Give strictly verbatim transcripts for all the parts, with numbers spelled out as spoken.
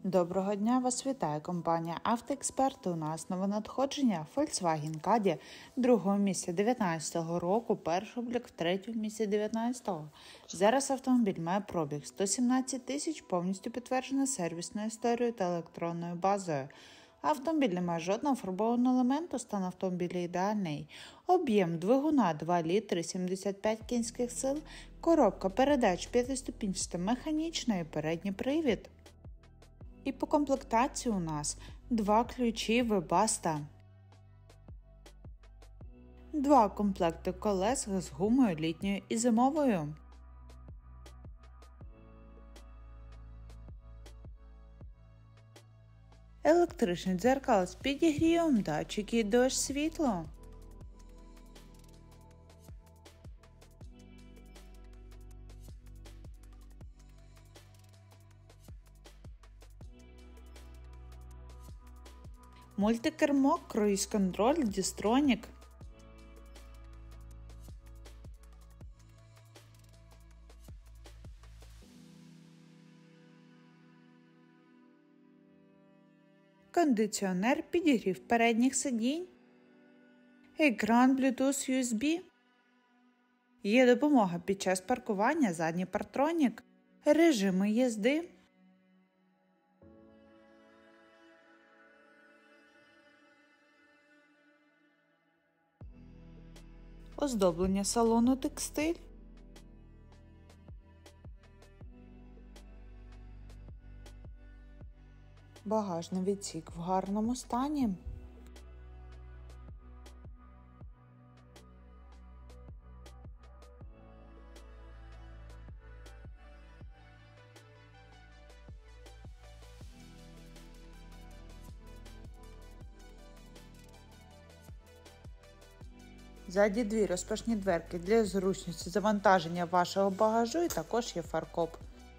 Доброго дня, вас вітає компанія «Автоексперт». У нас нове надходження Volkswagen Caddy другого місяця дев'ятнадцятого року, перший облік в третьому місяці дев'ятнадцятого. Зараз автомобіль має пробіг сто сімнадцять тисяч, повністю підтверджена сервісною історією та електронною базою. Автомобіль не має жодного фарбованого елементу, стан автомобіля ідеальний. Об'єм двигуна два літри, сімдесят п'ять кінських сил, коробка передач п'ятиступінчата механічна і передній привід. І по комплектації у нас два ключі Webasto, два комплекти колес з гумою літньою і зимовою, електричний дзеркало з підігрівом, датчики дощ світло, мультикермо, круїз-контроль, Distronic, кондиціонер, підігрів передніх сидінь, екран Bluetooth ю ес бі, є допомога під час паркування, задній партронік, режими їзди, оздоблення салону текстиль, багажний відсік в гарному стані, ззаді дві розпашні дверки для зручності завантаження вашого багажу, і також є фаркоп.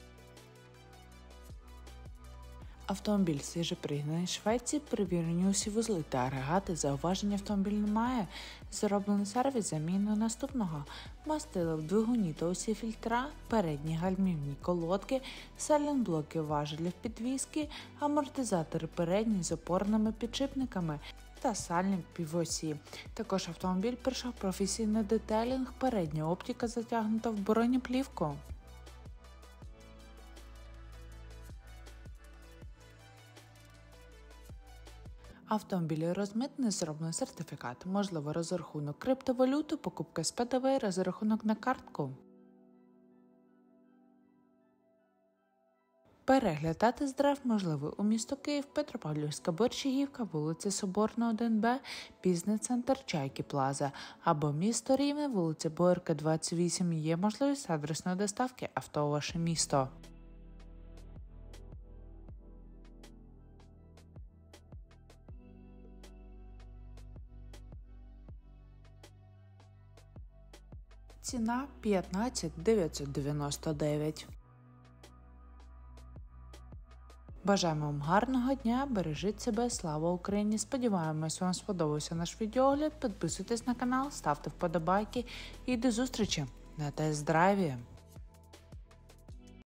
Автомобіль свіже пригнаний з Швеції, перевірені усі вузли та агрегати, зауважень автомобіль немає. Зроблений сервіс заміною наступного: мастило в двигуні та усі фільтра, передні гальмівні колодки, сайлент-блоки важелів підвіски, амортизатори передні з опорними підшипниками та сальні півосі. Також автомобіль пройшов професійний детейлінг, передня оптика затягнута в бронеплівку. Автомобіль розмитний, зроблений сертифікат, можливо розрахунок криптовалюти, покупка з пе де ве, розрахунок на картку. Перегляд та тест-драйв можливий у місто Київ, Петропавлівська, Борщагівка, вулиця Соборна, один Б, бізнес-центр Чайки Плаза, або місто Рівне, вулиця Боярка, двадцять вісім. Є можливість адресної доставки авто у ваше місто. Ціна п'ятнадцять тисяч дев'ятсот дев'яносто дев'ять. Бажаємо вам гарного дня, бережіть себе, слава Україні! Сподіваємось, вам сподобався наш відеогляд. Підписуйтесь на канал, ставте вподобайки і до зустрічі на тест-драйві!